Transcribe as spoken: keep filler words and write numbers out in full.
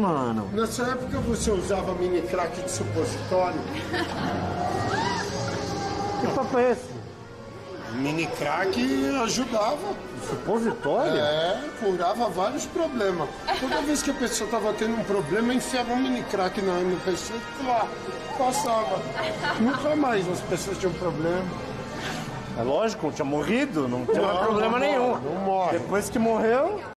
mano. Nessa época você usava mini crack de supositório? Que papo é esse? Mini crack ajudava. Supositório? É, curava vários problemas. Toda vez que a pessoa tava tendo um problema, enfiava um mini crack na no pessoa e lá, passava. Nunca mais as pessoas tinham problema. É lógico, tinha morrido, não tinha Não, problema não nenhum. morre, não morre. Depois que morreu...